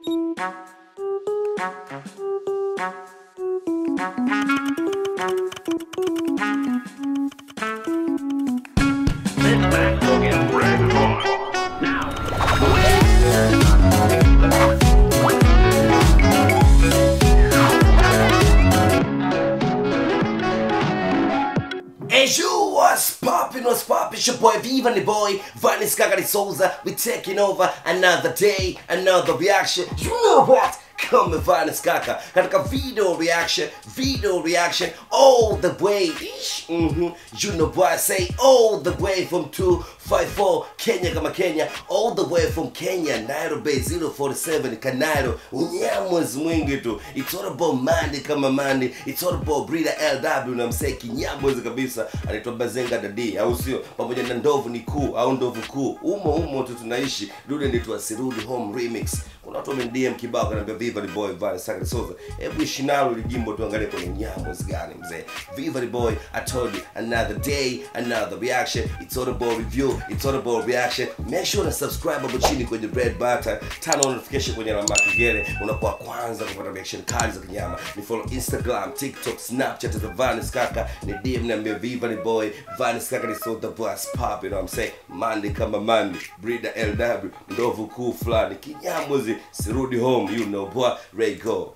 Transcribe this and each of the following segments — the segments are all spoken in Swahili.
What's poppin', it's your boy Viva the boy, Vanis Kagari Souza. We taking over another day, another reaction. You know what? Come with Vanis Kaka. Katika video reaction, all the way. You know what I say, all the way from 254 Kenya kama Kenya, all the way from Kenya, Nairobi 047 Kanairo. Unyamwezi mwingi tu. It's all about Mandi kama Mandi. It's all about Breeder LW na msee kinyamwezi kabisa. Anaitwa Bazenga Dadi, au sio? Pamoja na ndovu ni kuu au ndovu kuu. Umo tu tunaishi. Dude ndio Sirudi Home remix. Kuna watu wame-DM kibao kanambia Viva the boy Vanis Kagari Souza. Hebu ishinalo lijimbo tuangalie kwenye nyamwezi gani mzee. Viva the boy, I told you, another day, another reaction. It's all about review, it's all about reaction. Make sure to subscribe hapo chini kwenye red button. Turn on notification kwenye alama kengele. Unakuwa kwanza kupata reaction kali za kinyama. Ni follow Instagram, TikTok, Snapchat za Vanis Kaka. Ni DM niambia Viva the boy Vanis Kagari Souza, boss pop, you know what I'm saying? Mandi kama Mandi, Breeder LW, ndovu kuu fulani. Kinyamwezi Sirudi Home, you know boy, Ray go.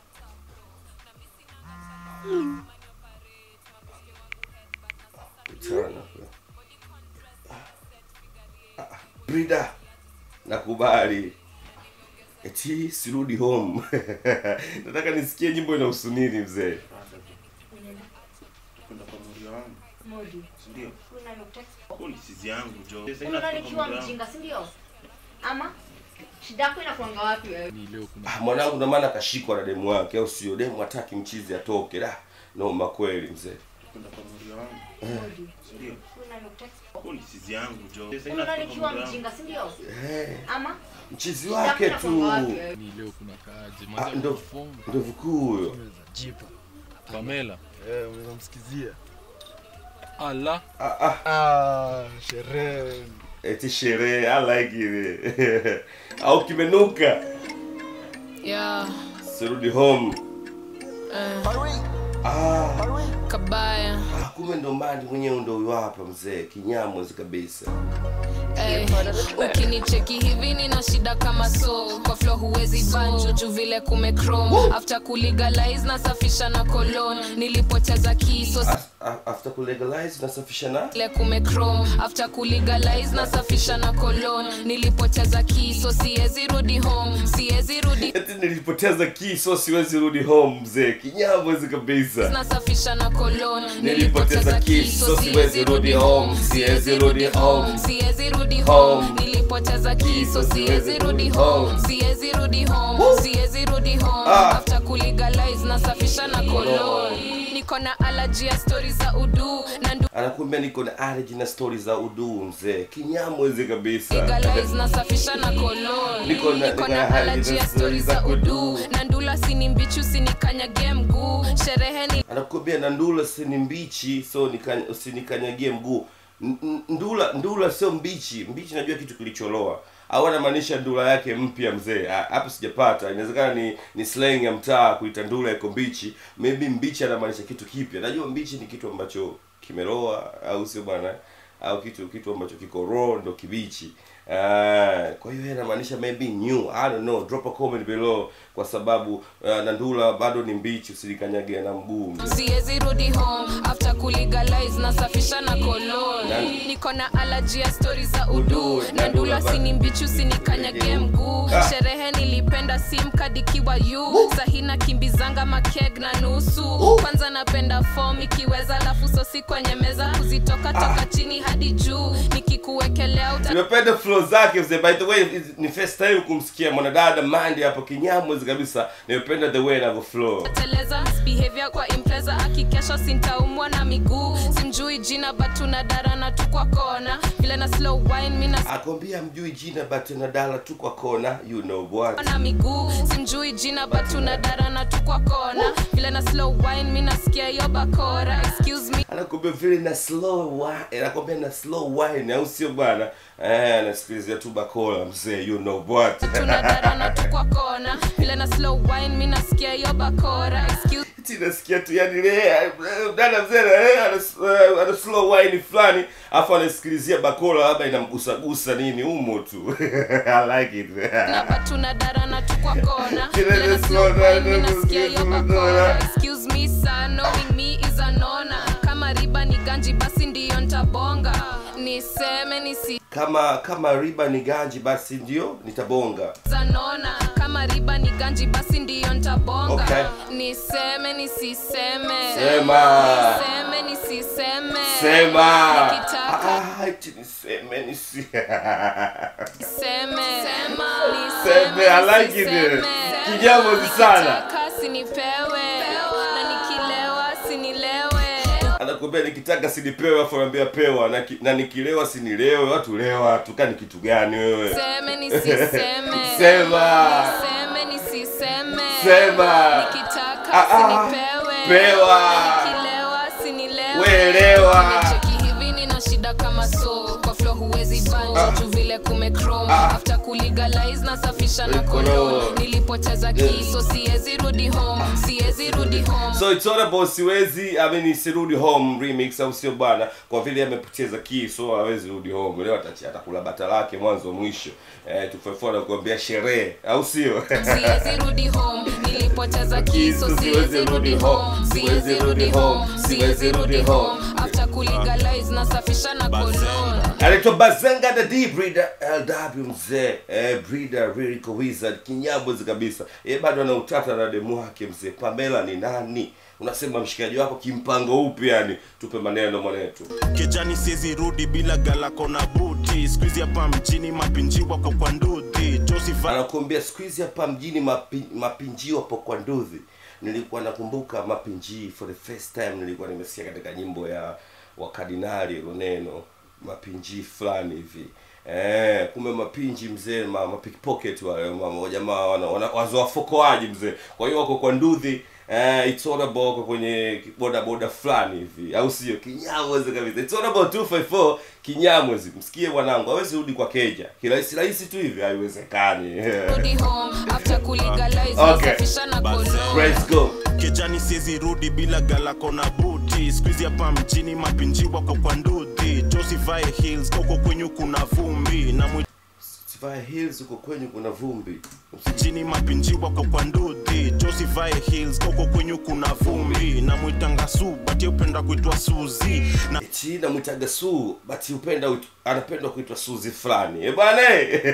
Turn up. Breeder nakubali. Eti Sirudi Home. Nataka nisikie nyimbo inahusu nini mzee? Kuna pamoja wangu. Modi. Ndio. Kuna nukta. Polisi yangu jo. Unaona nikiwa mjinga, si ndio? Ama shida yako inakuanga wapi wewe? Ni leo kuna. Mwanangu na maana kashikwa na demu wake au sio? Demu hataki mchizi atoke. No makweli mzee. Kuna pamoja wangu. Modi. Ndio. Kuna nukta. Polisi yangu jo. Unaona nikiwa mjinga, si ndio? Ama mchizi wake tu. Ni leo kuna kaje. Ndovu kuu huyo. Jipa. Pamela. Unaweza msikizia. Allah. Sherehe. Eti sherehe, I like it. Au kimenuka. Yeah. Sirudi Home. Kabaya. Kumbe ndo Mandi mwenyewe ndo huyo hapa mzee, kinyamwezi kabisa. Ukinicheki hivi nina shida kama so. Kwa flow huwezi banjo juu vile kume chrome. After kulegalize nasafisha na cologne. Nilipoteza kiso. After kulegalize nasafisha na? Vile kume chrome. After kulegalize nasafisha na cologne. Nilipoteza kiso siwezi rudi home. Siwezi rudi. Eti nilipoteza kiso siwezi rudi home mzee, kinyamwezi kabisa. Nasafisha na cologne. Nilipoteza kiso siwezi rudi home. Siwezi rudi home. Siwezi rudi home. Nilipoteza kiso siwezi rudi home. Siwezi rudi home. Siwezi rudi home. After kulegalize nasafisha na cologne. Niko na allergy ya stories za udu na anakuambia niko na allergy na stories za udu mzee, kinyamwezi kabisa. Legalize nasafisha na cologne. Niko na allergy ya stories za udu na ndula sini mbichi usinikanyage mguu. Sherehe ni anakuambia na ndula sini mbichi so usinikanyage mguu. Ndula sio mbichi. Mbichi najua kitu kilicholoa. Au anamaanisha ndula yake mpya mzee. Hapo sijapata. Inawezekana ni slang ya mtaa kuita ndula iko mbichi. Maybe mbichi anamaanisha kitu kipya. Najua mbichi ni kitu ambacho kimeloa au sio bwana? Au kitu ambacho kiko raw ndo kibichi. Kwa hiyo inamaanisha maybe new. I don't know. Drop a comment below kwa sababu na ndula bado ni mbichi, usilikanyage na mguu. Siwezi rudi home after kulegalize nasafisha na cologne. Niko na allergy ya stories za udu na ndula sini mbichi usinikanyage mguu. Sherehe nilipenda sim kadikiwa you. Sahina kimbizanga makeg na nusu. Kwanza napenda form ikiweza lafu sosi kwenye meza kuzitoka toka chini hadi juu. Nikikuwekelea nimependa flow zake mzee. By the way, ni first time kumsikia mwanadada Mandi hapo kinyamwezi kabisa. Nimependa the way anavyo flow. Teleza misbehavior kwa impreza akikesha sintaumwa na miguu. Simjui jina but tunadarana tu kwa kona. Vile na slow wine mina akwambia mjui jina but tunadala tu kwa kona, you know what. Na miguu simjui jina but tunadarana tu kwa kona. Vile na slow wine mina sikia yo bakora. Excuse me. Anakuambia vile na slow wine. Anakuambia na slow wine au sio bwana? Nasikilizia tu bakora mzee, you know what. Tunadarana tu kwa kona. slow wine mimi nasikia yo bakora excuse Tinasikia tu yani dada mzee ana slow wine fulani afa anasikilizia bakora labda inamgusa nini umo tu. I like it. na tuna dara na tu kwa kona slow wine mimi nasikia yo bakora excuse me sir knowing me is a nona kama riba ni ganji basi ndio nitabonga niseme nisi kama riba ni ganji basi ndio nitabonga zanona kama riba ni ganji basi ndio nitabonga okay. Niseme nisiseme sema niseme nisiseme sema nikitaka niseme nisi seme seme I like it kijambo sana kasi nipewe na nikilewa sinilewe anakuambia nikitaka sinipewe afu anambia pewa na nikilewa sinilewe watu lewa tukani kitu gani wewe seme nisiseme sema seme nisiseme sema nikitaka sinipewe pewa nikilewa sinilewe weelewa cheki hivi nina shida kama so kwa flow huwezi banja tu vile kumechrome after kulegalize na safisha na cologne nilipoteza kiso siwezi rudi home so it's all about sirudi home remix au sio bwana kwa vile amepoteza kiso hawezi rudi home leo atakula bata lake mwanzo mwisho tufafua na kuambia sherehe au sio siwezi rudi home nilipoteza kiso siwezi rudi home after kulegalize na safisha na cologne anaitwa Bazenga the D Breeder LW mzee breeder lyrical wizard kinyambozi kabisa bado ana utata na demu wake mzee Pamela ni nani unasema mshikaji wako kimpango upi yani tupe maneno mwanetu kijani siwezi rudi bila galako na buti squeeze hapa mjini mapinji wako kwa nduthi Joseph anakuambia squeeze hapa mjini mapinji wako kwa nduthi nilikuwa nakumbuka mapinji for the first time nilikuwa nimesikia katika nyimbo ya wakardinali Roneno mapinji fulani hivi kumbe mapinji mzee mapickpocket wale jamaa wazoafokoaji mzee kwa hiyo wako kwa nduthi it's all about kwenye boda fulani hivi au sio kinyamwezi kabisa it's all about 254 kinyamwezi msikie bwanangu hawezi rudi kwa keja kirahisi tu hivi haiwezekani rudi home after kulegalize safisha na cologne let's go kijani siwezi rudi bila galako na buti squeeze hapa mjini mapinji wako kwa nduthi Joseph Hills koko kwenyu kuna vumbi na Hills uko kwenyu kuna vumbi mjini mapinji wako kwa nduthi Joseph Hills koko kwenyu kuna vumbi na muitanga su but upenda kuitwa Suzi na china muitaga su but anapenda kuitwa Suzi fulani bwana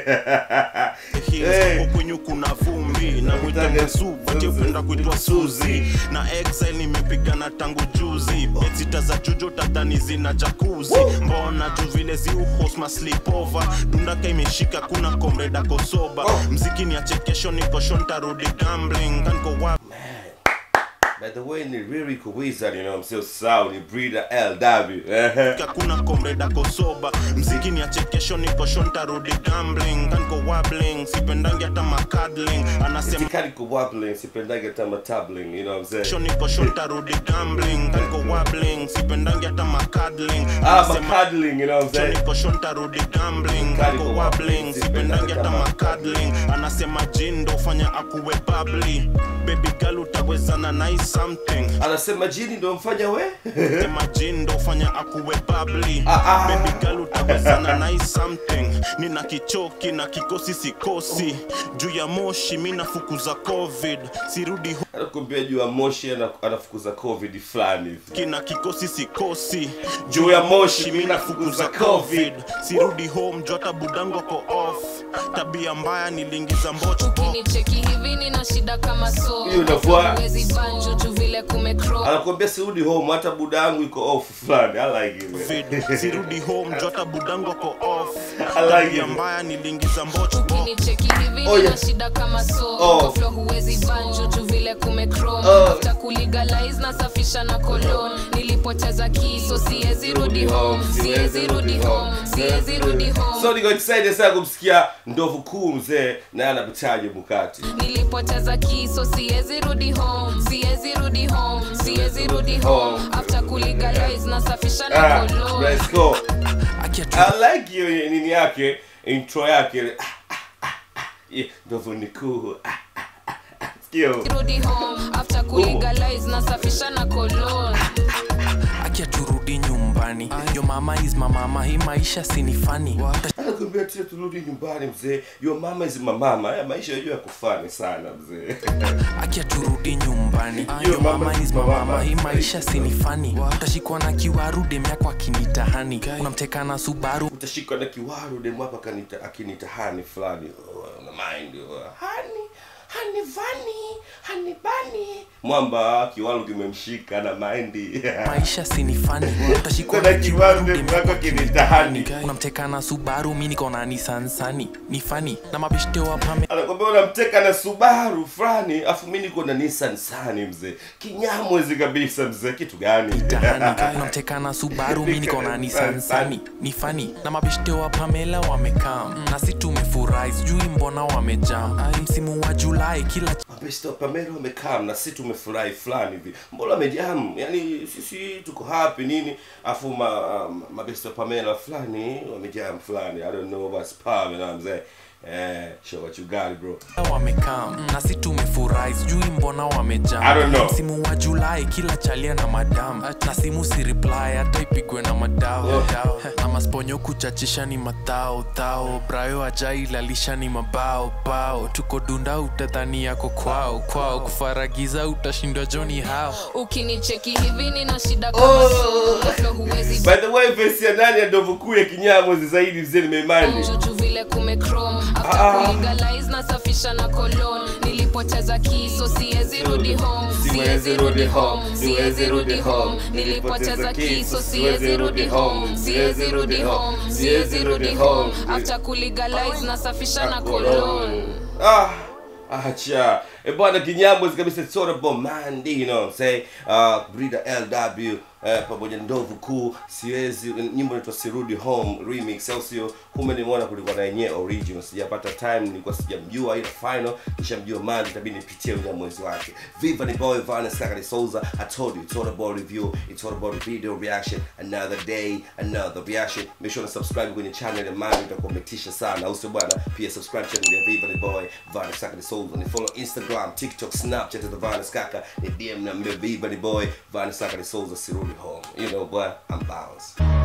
Hills koko kwenyu kuna vumbi na muitanga su but upenda kuitwa Suzi na exile nimepigana tangu juzi bezita za jujo tatani zina jacuzzi mbona tu vile zi host ma sleepover dundaka imeshika kuna komreda kosoba mziki ni achekesho niko shonta rudi gambling kanko wa by the way ni lyrical wizard you know I'm so sound ni breeder LW kuna komreda kosoba mziki ni achekesho niko shonta rudi gambling kanko wobbling sipendangi hata makadling anasema kanko wobbling sipendangi hata matabling you know what I'm saying niko shonta rudi gambling kanko wobbling sipendangi hata makadling makadling you know what I'm saying niko shonta rudi gambling kanko wobbling sipendangi hata makadling anasema jindo fanya akuwe bubbly baby girl utawezana nice something anasema jini ndo mfanya we sema jini ndo fanya akuwe bubbly baby girl utawezana nice something nina kichoki na kikosi sikosi juu ya moshi mimi nafukuza covid sirudi anakuambia juu ya moshi anafukuza covid fulani kina kikosi sikosi juu ya moshi mimi nafukuza covid sirudi home jota budango ko off tabia mbaya nilingiza mbocho ukinicheki hivi nina shida kama so huwezi banjo tu vile kumecrow anakuambia sirudi home hata budangu iko off fulani I like it sirudi home jota budango ko off tabia mbaya nilingiza mbocho ukinicheki hivi nina shida kama so flow huwezi banjo tu vile kumecrow after kulegalize na safisha na cologne nilipoteza kiso siwezi rudi home so niko excited sana kumsikia ndovu kuu mzee na anapitaje mkati nilipoteza kiso siwezi rudi home after kulegalize na safisha na cologne let's go I like you nini yake intro yake ndovu ni kuu Rudi home after kulegalize na safisha na cologne. Akia turudi nyumbani. Your mama is my mama, hii maisha sinifani. Anakuambia tia turudi nyumbani mzee. Your mama is my mama. Haya maisha yajua ya kufani sana mzee. Akia turudi nyumbani. Your mama is my mama, hii maisha sinifani. Utashikwa na kiwaru demu yako akinitahani. Unamteka na Subaru. Utashikwa na kiwaru demu hapa akinitahani fulani. Na mind. Honey bunny. Mwamba kiwaru kimemshika na mind. Maisha sinifani. Utashikwa na kiwaru demu yako akinitahani. Unamteka na Subaru, mimi niko na Nissan Sunny. Ni funny. Na mabishte wa Pamela. Anakuambia unamteka na Subaru fulani, afu mimi niko na Nissan Sunny mzee. Kinyamwezi kabisa mzee, kitu gani? Unamteka na Subaru, mimi niko na Nissan Sunny. Ni funny. Na mabishte wa Pamela wamekam. Na si tumefurahi, sijui mbona wamejam. Msimu wa Julai kila mabishte wa Pamela wamekam na si tumefurahi fulani hivi. Mbona wamejam? Yaani sisi tuko happy nini? Afu mabishte wa Pamela fulani wamejam fulani. I don't know what's Pamela mzee. Show what you got bro. Wamekam na si tumefurahi, sijui mbona wamejam. I don't know. Msimu wa Julai kila chalia na madam. Na simu si reply hata ipigwe na madao. Na masponyo kuchachisha ni matao tao. Brayo ajai lalisha ni mabao bao. Tuko dunda utadhani yako kwao kufaragiza utashindwa Johnny hao. Ukinicheki hivi nina shida kama so huwezi. By the way, verse ya nani ya ndovu kuu ya Kinyamwezi zaidi mzee nimeimani. Juju vile kumechrome after kulegalize na safisha na cologne. Nilipoteza kiso siwezi rudi home. Siwezi rudi home. Siwezi rudi home. Nilipoteza kiso siwezi rudi home. Siwezi rudi home. Siwezi rudi home after kulegalize na safisha na cologne. Acha. Bwana Kinyamwezi kabisa Sorabo Mandi, you know what I'm saying? Breeder LW pamoja ndovu kuu siwezi, nyimbo inaitwa Sirudi Home remix au sio? Kumbe nimeona kulikuwa na yenyewe original, sijapata time, nilikuwa sijamjua ile final, nishamjua Mandi, itabidi nipitie ule mwezi wake. Viva ni boy Vanessa Kagari Souza. I told you it's all about review, it's all about video reaction, another day, another reaction. Make sure to subscribe kwenye channel ya Mandi, itakometisha sana au sio bwana? Pia subscribe channel ya Viva ni boy Vanessa Kagari Souza, ni follow Instagram, TikTok, Snapchat at the Vanessa Kaka, ni DM na Viva ni boy Vanessa Kagari Souza Sirudi Home. You know what? I'm bounced.